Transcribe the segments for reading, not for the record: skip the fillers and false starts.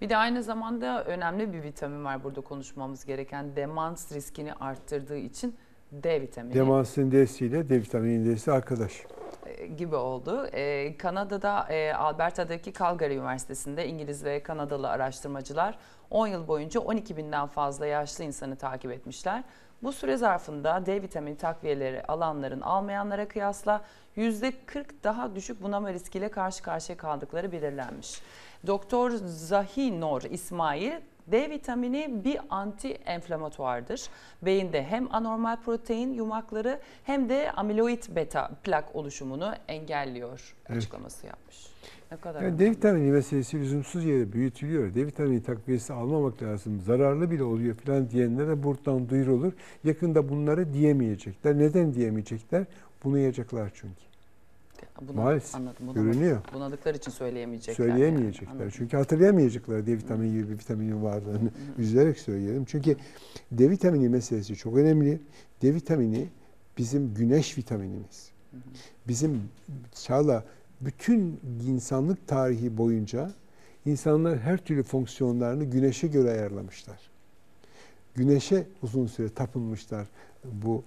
Bir de aynı zamanda önemli bir vitamin var burada konuşmamız gereken. Demans riskini arttırdığı için D vitamini. Demansın D'si ile D vitaminin D'si arkadaş. Gibi oldu. Kanada'da Alberta'daki Calgary Üniversitesi'nde İngiliz ve Kanadalı araştırmacılar 10 yıl boyunca 12 binden fazla yaşlı insanı takip etmişler. Bu süre zarfında D vitamini takviyeleri alanların almayanlara kıyasla %40 daha düşük bunama riskiyle karşı karşıya kaldıkları belirlenmiş. Doktor Zahinor İsmail, D vitamini bir anti-enflamatuardır. Beyinde hem anormal protein yumakları hem de amiloid beta plak oluşumunu engelliyor açıklaması yapmış. Ne kadar yani D vitamini meselesi lüzumsuz yere büyütülüyor. D vitamini takviyesi almamak lazım. Zararlı bile oluyor falan diyenlere buradan duyurulur. Yakında bunları diyemeyecekler. Neden diyemeyecekler? Bunu yiyecekler çünkü. Maalesef. Anladım. Görünüyor. Bunadıkları için söyleyemeyecekler. Söyleyemeyecekler. Yani. Çünkü hatırlayamayacaklar D vitamini gibi bir vitaminin varlığını. Üzülerek söyleyelim. Çünkü D vitamini meselesi çok önemli. D vitamini bizim güneş vitaminimiz. Bizim Çağla bütün insanlık tarihi boyunca insanlar her türlü fonksiyonlarını güneşe göre ayarlamışlar. Güneşe uzun süre tapınmışlar. Bu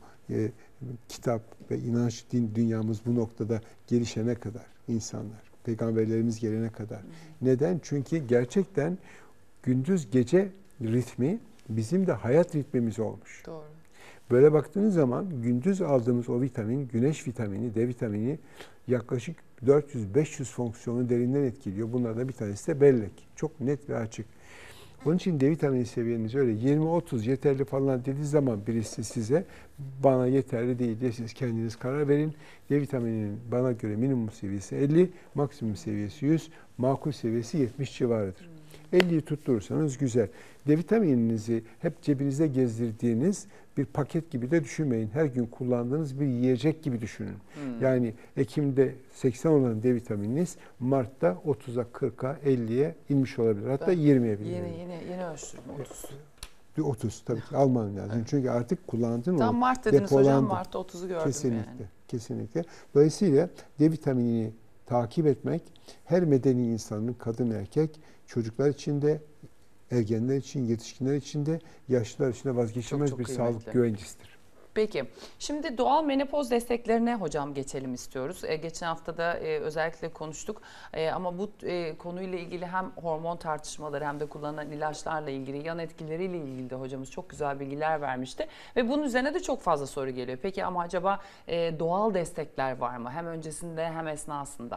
kitap ve inanç din dünyamız bu noktada gelişene kadar insanlar, peygamberlerimiz gelene kadar. Neden? Çünkü gerçekten gündüz gece ritmi bizim de hayat ritmimiz olmuş. Doğru. Böyle baktığınız zaman gündüz aldığımız o vitamin, güneş vitamini, D vitamini yaklaşık 400-500 fonksiyonu derinden etkiliyor. Bunlardan bir tanesi de bellek. Çok net ve açık. Onun için D vitamini seviyeniz öyle 20-30 yeterli falan dediği zaman birisi size bana yeterli değil diye siz kendiniz karar verin. D vitamininin bana göre minimum seviyesi 50, maksimum seviyesi 100, makul seviyesi 70 civarıdır. 50'yi tutturursanız güzel. D vitamininizi hep cebinizde gezdirdiğiniz bir paket gibi de düşünmeyin. Her gün kullandığınız bir yiyecek gibi düşünün. Yani Ekim'de 80 olan D vitamininiz Mart'ta 30'a, 40'a, 50'ye inmiş olabilir. Hatta 20'ye bile. Yeni ölçtüm 30. Bir 30 tabii ki alman lazım. Evet. Çünkü artık kullandın tam onu. Mart dediniz hocam, Mart'ta 30'u gördüm kesinlikle, yani. Kesinlikle. Dolayısıyla D vitaminini takip etmek her medeni insanın, kadın erkek, çocuklar için de, ergenler için, yetişkinler için de, yaşlılar için de vazgeçilmez çok bir kıymetli sağlık güvencesidir. Peki, şimdi doğal menopoz desteklerine hocam geçelim istiyoruz. Geçen hafta da özellikle konuştuk ama bu konuyla ilgili hem hormon tartışmaları hem de kullanılan ilaçlarla ilgili, yan etkileriyle ilgili de hocamız çok güzel bilgiler vermişti. Ve bunun üzerine de çok fazla soru geliyor. Peki ama acaba doğal destekler var mı? Hem öncesinde hem esnasında.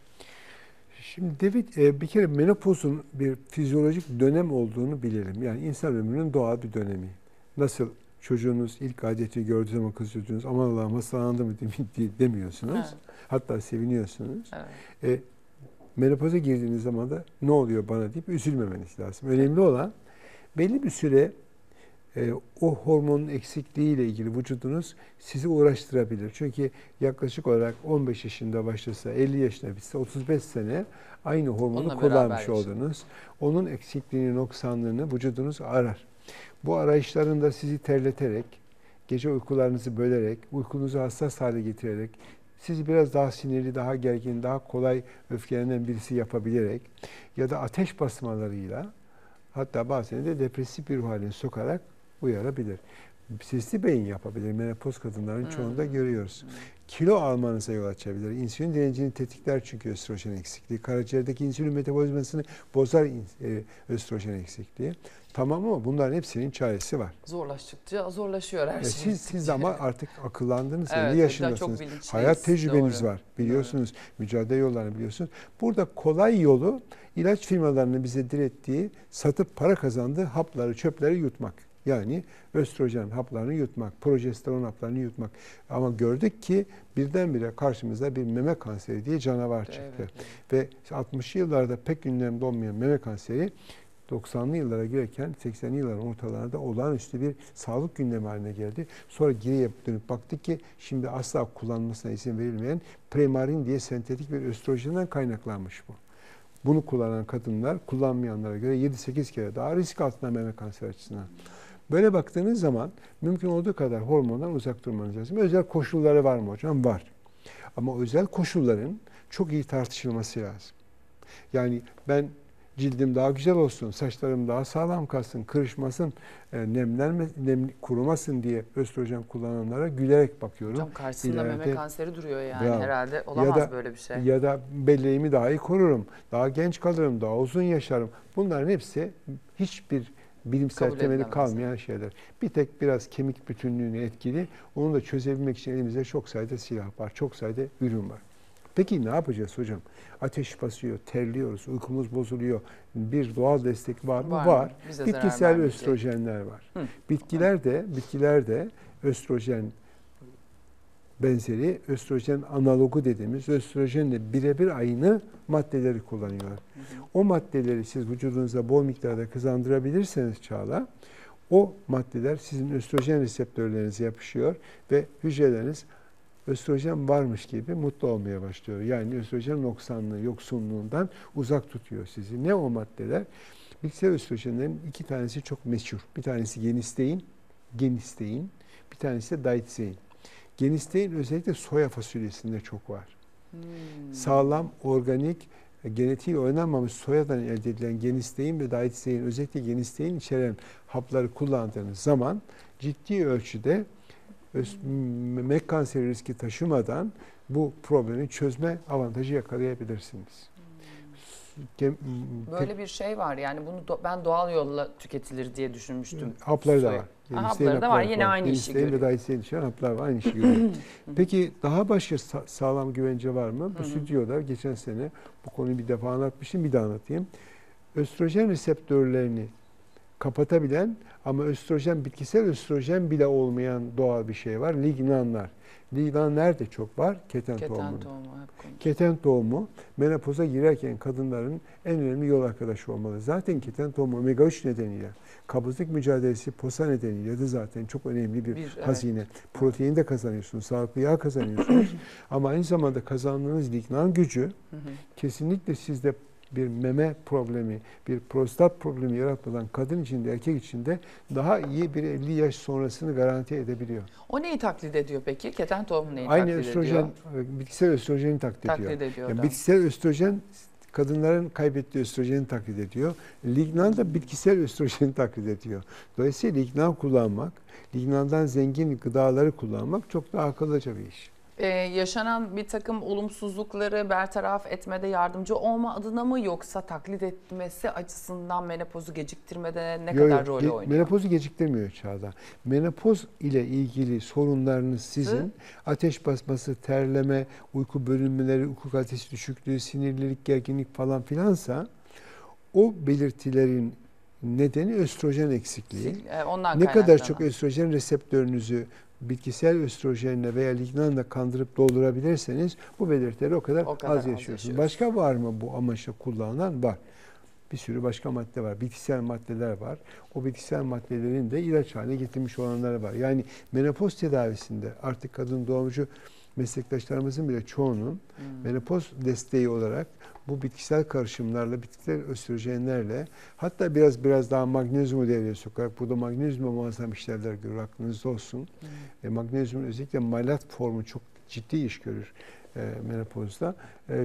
Şimdi bir kere menopozun bir fizyolojik dönem olduğunu bilelim. Yani insan ömrünün doğal bir dönemi. Nasıl çocuğunuz ilk adeti gördüğü zaman kızıyorsunuz, aman Allah'ım hastalandı mı demiyorsunuz. Evet. Hatta seviniyorsunuz. Evet. Menopoza girdiğiniz zaman da ne oluyor bana deyip üzülmemeniz lazım. Önemli olan belli bir süre o hormonun eksikliğiyle ilgili vücudunuz sizi uğraştırabilir. Çünkü yaklaşık olarak 15 yaşında başlasa, 50 yaşında bitse 35 sene aynı hormonu kullanmış oldunuz. Onun eksikliğini, noksanlığını vücudunuz arar. Bu arayışlarında sizi terleterek, gece uykularınızı bölerek, uykunuzu hassas hale getirerek, sizi biraz daha sinirli, daha gergin, daha kolay öfkelenen birisi yapabilerek ya da ateş basmalarıyla, hatta bazen de depresif bir ruh haline sokarak uyarabilir. Sesli beyin yapabilir. Menopoz kadınların çoğunda görüyoruz. Kilo almanıza yol açabilir. İnsülin direncini tetikler çünkü östrojen eksikliği. Karaciğerdeki insülin metabolizmasını bozar östrojen eksikliği. Tamam ama bunların hepsinin çaresi var. Zorlaştıkça zorlaşıyor her şey. Siz ama artık akıllandınız. Evet, 50 yaşındasınız. Hayat tecrübeniz var. Biliyorsunuz. Mücadele yollarını biliyorsunuz. Burada kolay yolu ilaç firmalarının bize direttiği, satıp para kazandığı hapları, çöpleri yutmak. Yani östrojen haplarını yutmak, progesteron haplarını yutmak. Ama gördük ki birdenbire karşımıza bir meme kanseri diye canavar çıktı. Evet. Ve 60'lı yıllarda pek gündemde olmayan meme kanseri 90'lı yıllara girerken 80'li yılların ortalarında olağanüstü bir sağlık gündemi haline geldi. Sonra geriye dönüp baktık ki şimdi asla kullanılmasına izin verilmeyen Premarin diye sentetik bir östrojenden kaynaklanmış bu. Bunu kullanan kadınlar kullanmayanlara göre 7-8 kere daha risk altında meme kanseri açısından. Böyle baktığınız zaman mümkün olduğu kadar hormondan uzak durmanız lazım. Özel koşulları var mı hocam? Var. Ama özel koşulların çok iyi tartışılması lazım. Yani ben cildim daha güzel olsun, saçlarım daha sağlam kalsın, kırışmasın, kurumasın diye östrojen kullananlara gülerek bakıyorum. Hocam karşısında meme kanseri duruyor yani. bravo. Herhalde Ya olamaz da böyle bir şey. ya da belleğimi daha iyi korurum, daha genç kalırım, daha uzun yaşarım. Bunların hepsi hiçbir bilimsel Kabul temeli edilemez. kalmayan şeyler. Bir tek biraz kemik bütünlüğünü etkili. Onu da çözebilmek için elimizde çok sayıda silah var, çok sayıda ürün var. Peki ne yapacağız hocam? Ateş basıyor, terliyoruz, uykumuz bozuluyor. Bir doğal destek var mı? Var. Bize zarar Bitkisel vermeyecek. östrojenler var. Hı. Bitkilerde östrojen benzeri, östrojen analogu dediğimiz östrojenle birebir aynı maddeleri kullanıyorlar. O maddeleri siz vücudunuza bol miktarda kazandırabilirseniz Çağla, o maddeler sizin östrojen reseptörlerinize yapışıyor ve hücreleriniz östrojen varmış gibi mutlu olmaya başlıyor. Yani östrojen noksanlığı, yoksunluğundan uzak tutuyor sizi. Ne o maddeler? Bitkisel östrojenlerin iki tanesi çok meşhur. Bir tanesi genistein, bir tanesi de daitzein. Genistein özellikle soya fasulyesinde çok var. Sağlam, organik, genetiğiyle oynanmamış soyadan elde edilen genistein ve daitzein, özellikle genistein içeren hapları kullandığınız zaman ciddi ölçüde meme kanseri riski taşımadan bu problemi çözme avantajı yakalayabilirsiniz. Böyle bir şey var yani bunu ben doğal yolla tüketilir diye düşünmüştüm. Hapları da Soya. var. Hapları da var. Yine aynı işi Genistein ve görüyor. daitzein içeren haplar var. Aynı işi görüyor. Peki daha başka sağlam güvence var mı? Bu stüdyoda geçen sene bu konuyu bir defa anlatmışım, bir daha anlatayım. Östrojen reseptörlerini kapatabilen ama bitkisel östrojen bile olmayan doğal bir şey var. Lignanlar. Lignan nerede çok var? Keten tohumu. Keten tohumu menopoza girerken kadınların en önemli yol arkadaşı olmalı. Zaten keten tohumu omega 3 nedeniyle, kabızlık mücadelesi posa nedeniyle de zaten çok önemli bir hazine. Evet. Protein de kazanıyorsunuz, sağlıklı yağ kazanıyorsunuz. Ama aynı zamanda kazandığınız lignan gücü kesinlikle sizde bir meme problemi, bir prostat problemi yaratmadan kadın için de erkek için de daha iyi bir 50 yaş sonrasını garanti edebiliyor. O neyi taklit ediyor peki? Keten tohumu neyi aynı taklit östrojen, ediyor? bitkisel östrojeni taklit ediyor. Yani bitkisel östrojen kadınların kaybettiği östrojeni taklit ediyor. Lignan da bitkisel östrojeni taklit ediyor. Dolayısıyla lignan kullanmak, lignandan zengin gıdaları kullanmak çok daha akıllıca bir iş. Yaşanan bir takım olumsuzlukları bertaraf etmede yardımcı olma adına mı yoksa taklit etmesi açısından menopozu geciktirmede ne kadar rol oynuyor? Menopozu geciktirmiyor Çağla. Menopoz ile ilgili sorunlarınız sizin ateş basması, terleme, uyku bölünmeleri, uyku kalitesi düşüklüğü, sinirlilik, gerginlik falan filansa o belirtilerin nedeni östrojen eksikliği. Ne kadar çok östrojen reseptörünüzü bitkisel östrojenle veya lignanla kandırıp doldurabilirseniz bu belirtileri o kadar az yaşıyorsunuz. Başka var mı bu amaçla kullanılan? Var. Bir sürü başka madde var. Bitkisel maddeler var. O bitkisel maddelerin de ilaç haline getirmiş olanlar var. Yani menopoz tedavisinde artık kadın doğumcu meslektaşlarımızın bile çoğunun menopoz desteği olarak bu bitkisel karışımlarla, bitkisel östrojenlerle hatta biraz daha magnezyumu devreye sokarak burada magnezyumla muazzam işlevler görür, aklınızda olsun. Magnezyumun özellikle malat formu çok ciddi iş görür menopozda.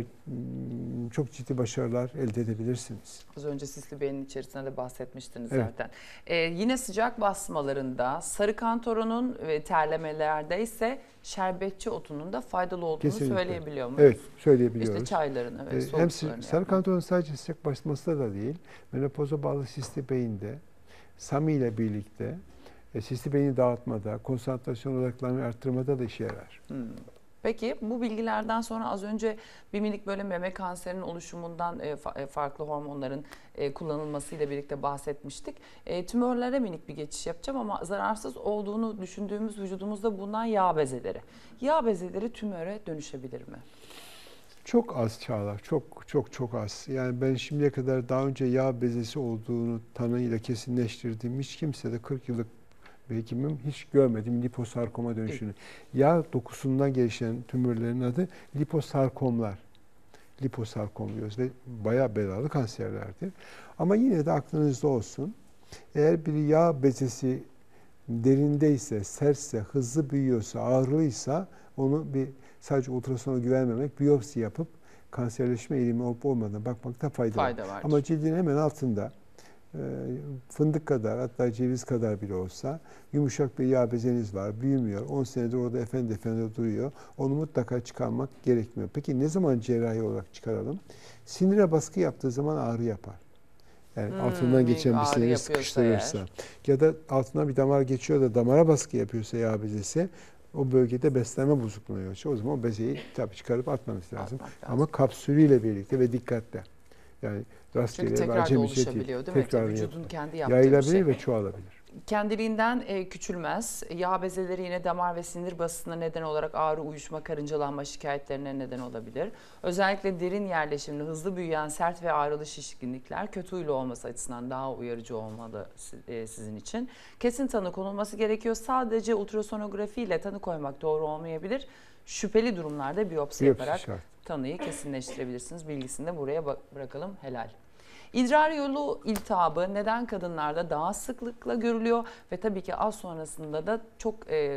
Çok ciddi başarılar elde edebilirsiniz. Az önce sisli beynin içerisinde de bahsetmiştiniz zaten. Yine sıcak basmalarında sarı kantaronun ve terlemelerde ise şerbetçi otunun da faydalı olduğunu söyleyebiliyor muyuz? Evet, söyleyebiliyoruz. İşte çaylarını ve soğuk hem sularını sarı kantaron sadece sıcak basmasında da değil, menopoza bağlı sisli beyinde, SAMI ile birlikte sisli beyni dağıtmada, konsantrasyon odaklanmayı arttırmada da işe yarar. Peki bu bilgilerden sonra az önce bir minik böyle meme kanserinin oluşumundan farklı hormonların kullanılmasıyla birlikte bahsetmiştik. Tümörlere minik bir geçiş yapacağım ama zararsız olduğunu düşündüğümüz vücudumuzda bulunan yağ bezeleri. Yağ bezeleri tümöre dönüşebilir mi? Çok az Çağla, çok az. Yani ben şimdiye kadar daha önce yağ bezesi olduğunu tanıyla kesinleştirdiğim hiç kimse de 40 yıllık hekimim hiç görmedim liposarkoma dönüşünü. Yağ dokusundan gelişen tümörlerin adı liposarkomlar. Liposarkom diyoruz ve bayağı belalı kanserlerdir. Ama yine de aklınızda olsun. Eğer bir yağ bezesi derindeyse, sertse, hızlı büyüyorsa, ağrılıysa onu sadece ultrasona güvenmemek, biyopsi yapıp kanserleşme eğilimi olup olmadığına bakmakta fayda var. Vardır. Ama cildin hemen altında fındık kadar, hatta ceviz kadar bile olsa yumuşak bir yağ bezeniz var, büyümüyor. 10 senedir orada efendi duruyor. Onu mutlaka çıkarmak gerekmiyor. Peki ne zaman cerrahi olarak çıkaralım? Sinire baskı yaptığı zaman ağrı yapar. Yani altından geçen bir siniri sıkıştırırsa ya da altından bir damar geçiyor da damara baskı yapıyorsa yağ bezesi, o bölgede beslenme bozukluğuna yol açıyor. O zaman o bezeyi tabii çıkarıp atmanız lazım. Ama kapsülüyle birlikte ve dikkatle. Yani rastgele çünkü tekrar da acemi oluşabiliyor değil mi? tekrar Vücudun kendi yaptığı yayılabilir bir şey. ve çoğalabilir. Kendiliğinden küçülmez. Yağ bezeleri yine damar ve sinir basısına neden olarak ağrı, uyuşma, karıncalanma şikayetlerine neden olabilir. Özellikle derin yerleşimli, hızlı büyüyen sert ve ağrılı şişkinlikler kötü huylu olması açısından daha uyarıcı olmalı sizin için. Kesin tanı konulması gerekiyor. Sadece ultrasonografi ile tanı koymak doğru olmayabilir. Şüpheli durumlarda biyopsi yaparak şart. tanıyı kesinleştirebilirsiniz. Bilgisini de buraya bırakalım. Helal. İdrar yolu iltihabı neden kadınlarda daha sıklıkla görülüyor ve tabii ki az sonrasında da çok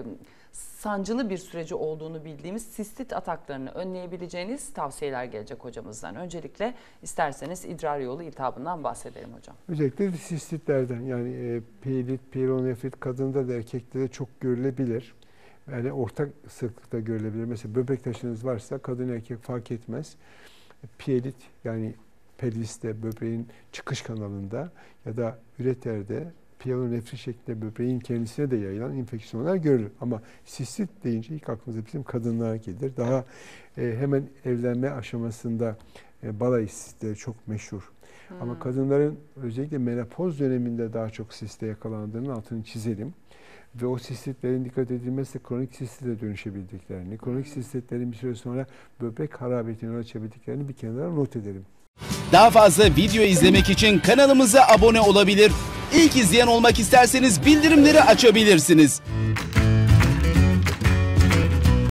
sancılı bir süreci olduğunu bildiğimiz sistit ataklarını önleyebileceğiniz tavsiyeler gelecek hocamızdan. Öncelikle isterseniz idrar yolu iltihabından bahsedelim hocam. Özellikle sistitlerden, yani piyelit, pielonefrit kadında da erkekte de çok görülebilir. Yani ortak sıklıkta görülebilir. Mesela böbrek taşınız varsa kadın erkek fark etmez. Piyelit, yani pelviste, böbreğin çıkış kanalında ya da üreterde pielonefrit şeklinde böbreğin kendisine de yayılan enfeksiyonlar görülür. Ama sistit deyince ilk aklımıza bizim kadınlar gelir. Daha hemen evlenme aşamasında balayı sistitleri çok meşhur. Ama kadınların özellikle menopoz döneminde daha çok siste yakalandığının altını çizelim. Ve o sistitlerin dikkat edilmezse kronik sistite dönüşebildiklerini, kronik sistitlerin bir süre sonra böbrek harabetine yol açabildiklerini bir kenara not edelim. Daha fazla video izlemek için kanalımıza abone olabilir. İlk izleyen olmak isterseniz bildirimleri açabilirsiniz.